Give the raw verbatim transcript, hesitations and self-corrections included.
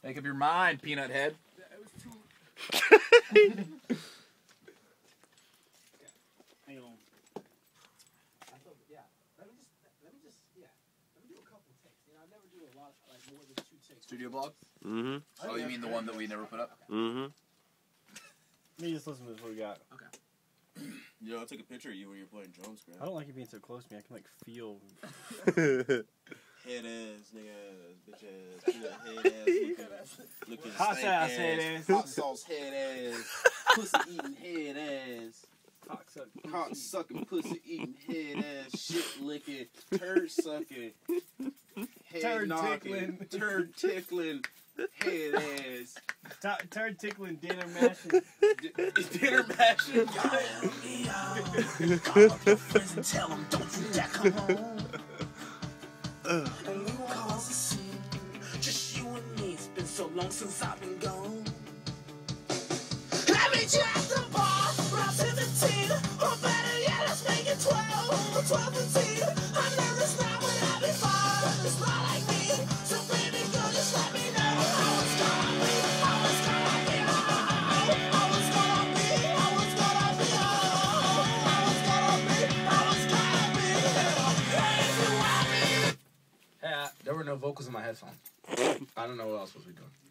Make up your mind, peanut head. It was too. Hang on. I thought, yeah. Let me just, let me just, yeah. Let me do a couple takes. You know, I never do a lot, like more than two takes. Studio blog? Mm-hmm. Oh, you mean the one that we never put up? Mm-hmm. Let me just listen to what we got. Okay. Yo, I took a picture of you when you were playing drums, Grant. I don't like you being so close to me. I can like feel. Head ass, nigga ass, bitch ass, peanut head ass, looking, looking Hot stank sauce ass, head ass. hot sauce head ass, pussy eating head ass, Cocksucker. cock sucking, pussy eating head ass, shit licking, turd sucking, head Turd knocking, tickling. turd tickling, head ass, T- turd tickling, dinner mashing. D- dinner mashing. Call up your friends and tell them, don't you dare come home. And we won't cause a scene. Just you and me. It's been so long since I've been gone. I meet you at the bar, around seventeen. Or better yet, let's make it twelve. Or twelve and ten. I'm nervous now when I be far. It's not like me. So baby girl, just let me know how it's gonna be. How it's gonna be. How it's gonna be. How it's gonna be. How it's gonna be. How it's gonna be. Hey, if you want me. Hey, I, there were no vocals in my headphone. I don't know what else was we doing.